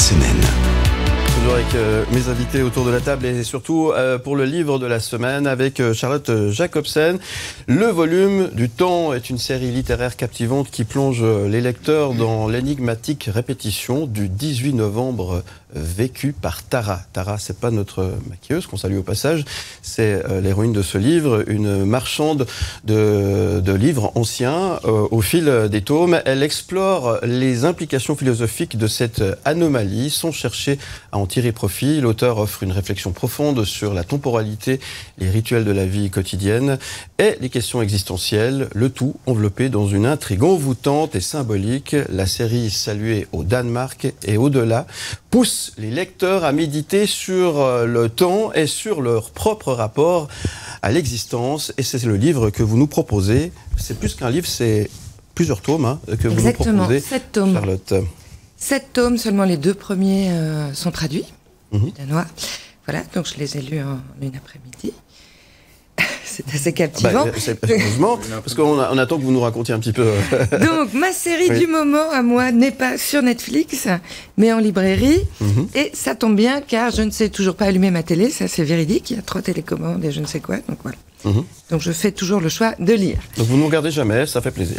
semaine. Toujours avec mes invités autour de la table et surtout pour le livre de la semaine avec Charlotte Jacobsen. Le volume du temps est une série littéraire captivante qui plonge les lecteurs dans l'énigmatique répétition du 18 novembre vécu par Tara. Tara, c'est pas notre maquilleuse, qu'on salue au passage, c'est l'héroïne de ce livre, une marchande de livres anciens. Au fil des tomes, elle explore les implications philosophiques de cette anomalie sans chercher à en tirer profit. L'auteur offre une réflexion profonde sur la temporalité, les rituels de la vie quotidienne et les questions existentielles, le tout enveloppé dans une intrigue envoûtante et symbolique. La série saluée au Danemark et au-delà pousse les lecteurs à méditer sur le temps et sur leur propre rapport à l'existence. Et c'est le livre que vous nous proposez. C'est plus qu'un livre, c'est plusieurs tomes que vous nous proposez. 7 tomes. Charlotte. 7 tomes, seulement les 2 premiers sont traduits du danois. Voilà, donc je les ai lus en une après-midi. C'est assez captivant. Heureusement, parce qu'on attend que vous nous racontiez un petit peu. Donc, ma série du moment, à moi, n'est pas sur Netflix, mais en librairie. Et ça tombe bien, car je ne sais toujours pas allumer ma télé, ça c'est véridique, il y a 3 télécommandes et je ne sais quoi, donc voilà. Donc je fais toujours le choix de lire. Donc vous ne nous regardez jamais, ça fait plaisir.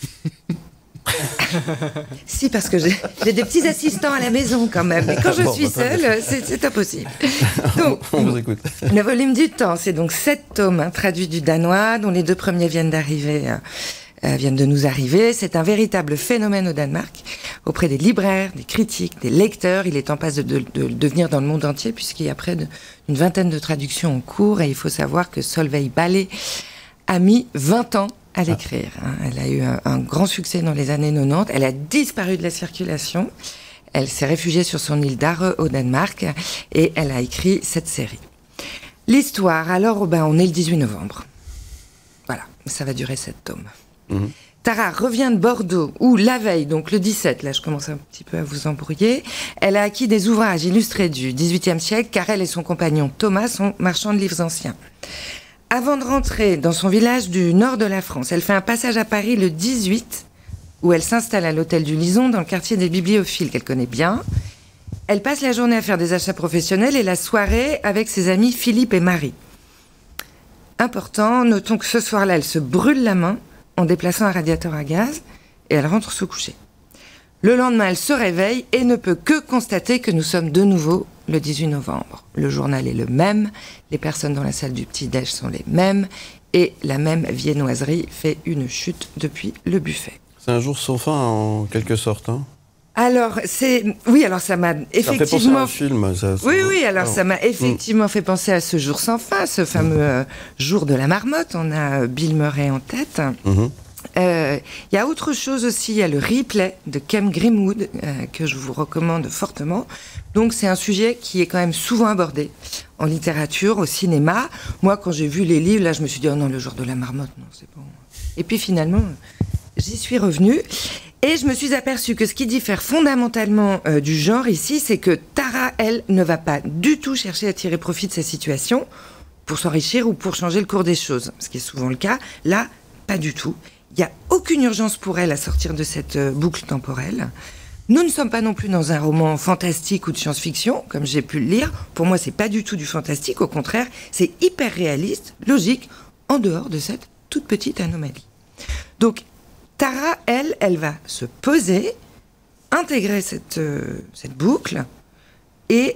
Si, parce que j'ai des petits assistants à la maison quand même. Mais quand je suis seule, c'est impossible. Donc, on vous écoute. Le volume du temps, c'est donc 7 tomes traduits du danois, dont les 2 premiers viennent de nous arriver. C'est un véritable phénomène au Danemark, auprès des libraires, des critiques, des lecteurs. Il est en passe de devenir dans le monde entier, puisqu'il y a près d'une vingtaine de traductions en cours. Et il faut savoir que Solveig Balle a mis 20 ans à l'écrire. Elle a eu un grand succès dans les années 90. Elle a disparu de la circulation. Elle s'est réfugiée sur son île d'Are au Danemark et elle a écrit cette série. L'histoire, alors, on est le 18 novembre. Voilà, ça va durer 7 tomes. Tara revient de Bordeaux, où la veille, donc le 17, là je commence un petit peu à vous embrouiller, elle a acquis des ouvrages illustrés du XVIIIe siècle, car elle et son compagnon Thomas sont marchands de livres anciens. Avant de rentrer dans son village du nord de la France, elle fait un passage à Paris le 18, où elle s'installe à l'hôtel du Lison, dans le quartier des bibliophiles qu'elle connaît bien. Elle passe la journée à faire des achats professionnels et la soirée avec ses amis Philippe et Marie. Important, notons que ce soir-là, elle se brûle la main en déplaçant un radiateur à gaz et elle rentre se coucher. Le lendemain, elle se réveille et ne peut que constater que nous sommes de nouveau le 18 novembre. Le journal est le même, les personnes dans la salle du petit-déj sont les mêmes et la même viennoiserie fait une chute depuis le buffet. C'est un jour sans fin en quelque sorte. Alors, ça m'a effectivement... Ça fait penser à un film. Ça m'a effectivement fait penser à ce jour sans fin, ce fameux jour de la marmotte. On a Bill Murray en tête. Il y a autre chose aussi, il y a le replay de Ken Grimwood que je vous recommande fortement. Donc c'est un sujet qui est quand même souvent abordé en littérature, au cinéma. Moi, quand j'ai vu les livres, là, je me suis dit, oh non, le jour de la marmotte, non, c'est bon. Et puis finalement, j'y suis revenue et je me suis aperçue que ce qui diffère fondamentalement du genre ici, c'est que Tara, elle, ne va pas du tout chercher à tirer profit de sa situation pour s'enrichir ou pour changer le cours des choses, ce qui est souvent le cas. Là, pas du tout. Il n'y a aucune urgence pour elle à sortir de cette boucle temporelle. Nous ne sommes pas non plus dans un roman fantastique ou de science-fiction, comme j'ai pu le lire. Pour moi, c'est pas du tout du fantastique. Au contraire, c'est hyper réaliste, logique, en dehors de cette toute petite anomalie. Donc, Tara, elle va se poser, intégrer cette boucle et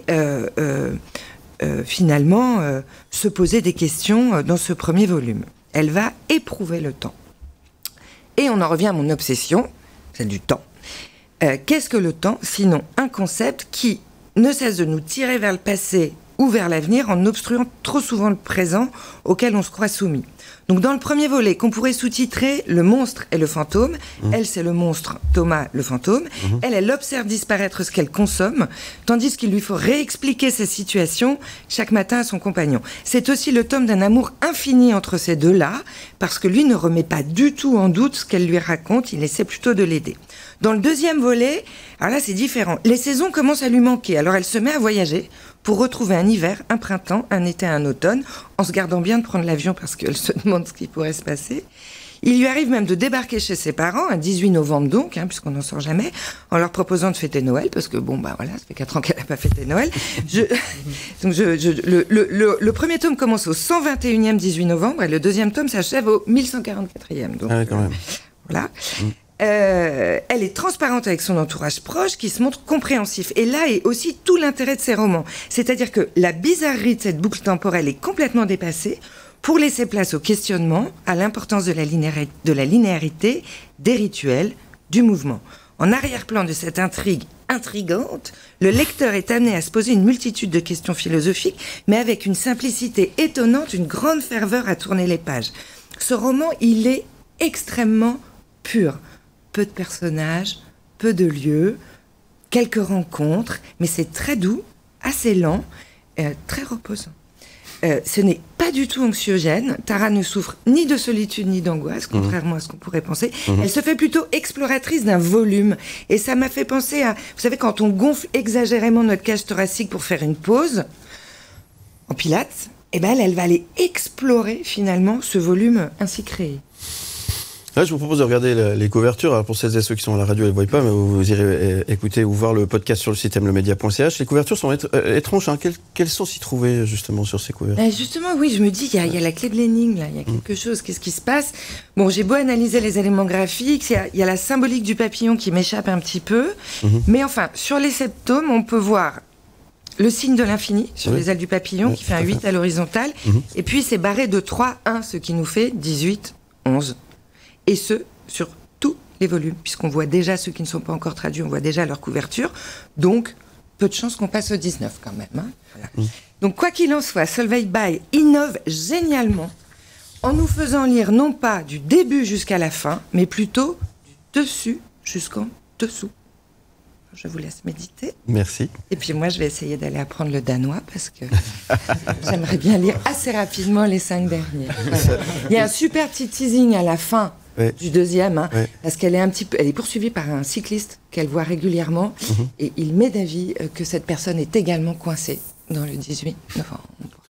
finalement se poser des questions dans ce premier volume. Elle va éprouver le temps. Et on en revient à mon obsession, c'est du temps. Qu'est-ce que le temps, sinon un concept qui ne cesse de nous tirer vers le passé ou vers l'avenir en obstruant trop souvent le présent auquel on se croit soumis. Donc dans le premier volet, qu'on pourrait sous-titrer « Le monstre et le fantôme », elle c'est le monstre, Thomas le fantôme, elle observe disparaître ce qu'elle consomme, tandis qu'il lui faut réexpliquer sa situation chaque matin à son compagnon. C'est aussi le tome d'un amour infini entre ces deux-là, parce que lui ne remet pas du tout en doute ce qu'elle lui raconte, il essaie plutôt de l'aider. Dans le deuxième volet, alors là c'est différent, les saisons commencent à lui manquer, alors elle se met à voyager pour retrouver un hiver, un printemps, un été, un automne, en se gardant bien de prendre l'avion parce qu'elle se demande ce qui pourrait se passer. Il lui arrive même de débarquer chez ses parents, un 18 novembre donc, puisqu'on n'en sort jamais, en leur proposant de fêter Noël, parce que bon, bah voilà, ça fait 4 ans qu'elle n'a pas fêté Noël. Le premier tome commence au 121e 18 novembre, et le deuxième tome s'achève au 1144e. Donc, quand même. Voilà. Elle est transparente avec son entourage proche qui se montre compréhensif. Et là est aussi tout l'intérêt de ces romans. C'est-à-dire que la bizarrerie de cette boucle temporelle est complètement dépassée pour laisser place au questionnement, à l'importance de la linéarité, des rituels, du mouvement. En arrière-plan de cette intrigue intrigante, le lecteur est amené à se poser une multitude de questions philosophiques, mais avec une simplicité étonnante, une grande ferveur à tourner les pages. Ce roman, il est extrêmement pur. Peu de personnages, peu de lieux, quelques rencontres, mais c'est très doux, assez lent, très reposant. Ce n'est pas du tout anxiogène. Tara ne souffre ni de solitude ni d'angoisse, contrairement à ce qu'on pourrait penser. Elle se fait plutôt exploratrice d'un volume. Et ça m'a fait penser à... Vous savez, quand on gonfle exagérément notre cage thoracique pour faire une pause, en pilates, eh ben elle va aller explorer finalement ce volume ainsi créé. Là, je vous propose de regarder les couvertures. Alors, pour celles et ceux qui sont à la radio, elles ne voient pas, mais vous irez écouter ou voir le podcast sur le site mlemedia.ch. Les couvertures sont étranges. Quelles sont s'y trouver, justement, sur ces couvertures? Justement, oui, je me dis, il y a la clé de l'énigme, là. Il y a quelque chose. Qu'est-ce qui se passe? Bon, j'ai beau analyser les éléments graphiques, il y a la symbolique du papillon qui m'échappe un petit peu. Mais enfin, sur les 7 tomes, on peut voir le signe de l'infini sur les ailes du papillon, qui fait un 8 à l'horizontale. Et puis, c'est barré de 3, 1, ce qui nous fait 18, 11. Et ce, sur tous les volumes, puisqu'on voit déjà ceux qui ne sont pas encore traduits, on voit déjà leur couverture. Donc, peu de chances qu'on passe au 19 quand même. Voilà. Donc, quoi qu'il en soit, Solveig Bay innove génialement en nous faisant lire non pas du début jusqu'à la fin, mais plutôt du dessus jusqu'en dessous. Je vous laisse méditer. Merci. Et puis moi, je vais essayer d'aller apprendre le danois parce que j'aimerais bien lire assez rapidement les 5 derniers. Voilà. Il y a un super petit teasing à la fin du deuxième, parce qu'elle est elle est poursuivie par un cycliste qu'elle voit régulièrement, et il met d'avis que cette personne est également coincée dans le 18 novembre.